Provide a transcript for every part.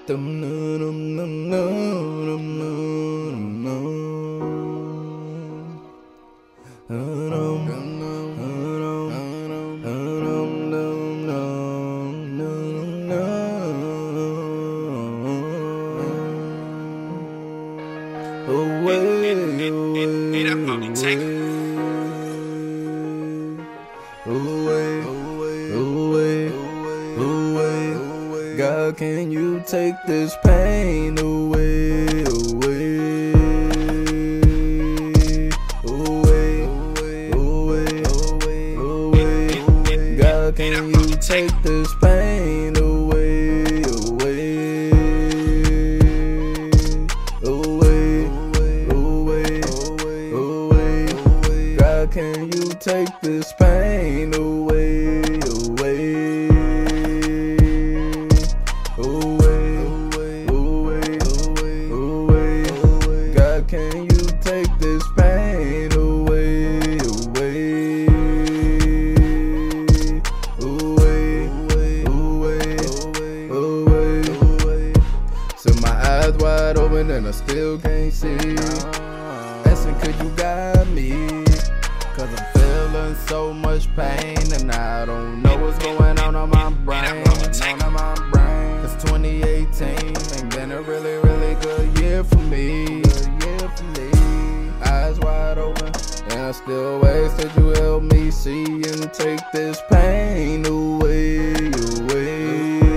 Dum, dum, dum, dum, dum, dum, God, can you take this pain away, away, away, away, away. God, can you take this pain away, away, away, away, away. God, can you take this pain away, away? God, can you take this pain away, away, away, away. So my eyes wide open and I still can't see. Asking, could you guide me? Cause I'm feeling so much pain and I don't know what's going on my brain. Cause 2018 ain't been a really, really good year for me. Eyes wide open and I still wait till you help me see and take this pain away, away,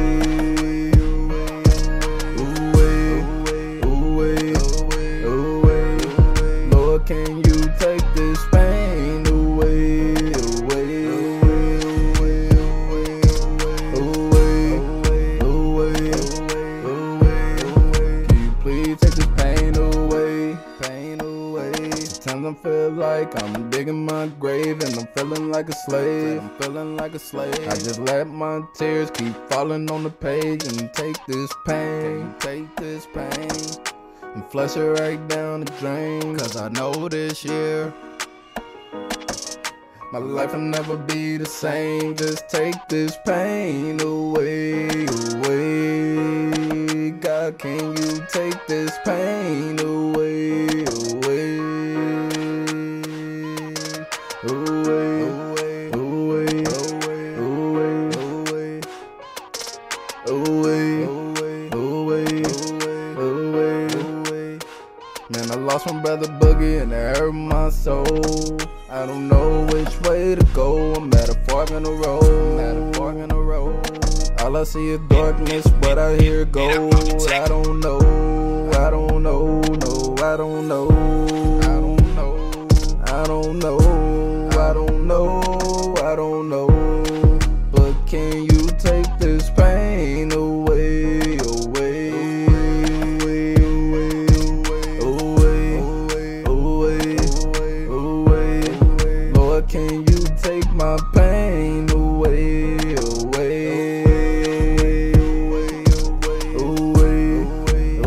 away, away, away. Lord, can you take this pain away, away, away, away, away. Can you please take this pain away, pain away? Sometimes I feel like I'm digging my grave and I'm feeling like a slave. I'm feeling like a slave. I just let my tears keep falling on the page and take this pain, take this pain, and flush it right down the drain. Cause I know this year my life will never be the same. Just take this pain away, away. God, can you take this pain away, away, away, away, away, away, away, away, away. Man, I lost my brother Boogie and it hurt my soul. I don't know which way to go. I'm at a fork in the road. All I see is darkness, but I hear gold. I don't know, I don't know, no, I don't know, I don't know, I don't know, I don't know, I don't know. But can you take this pain away, away, away, away, away? Lord, can you take my pain away, away, away,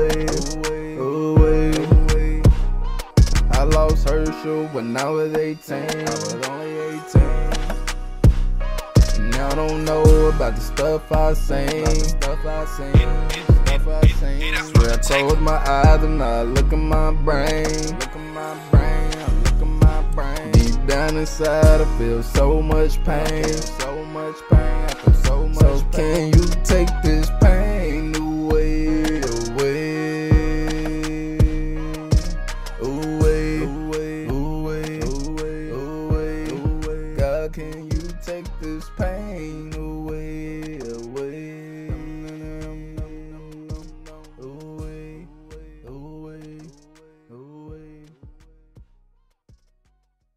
away? I lost Herschel when I was 18. I was only 18. And I don't know about the stuff I seen. Swear I close my eyes and I look at my brain. Deep down inside I feel so much pain. I feel so much pain. So can you take this pain away, away, away, away, away, away? God, can you take this pain away?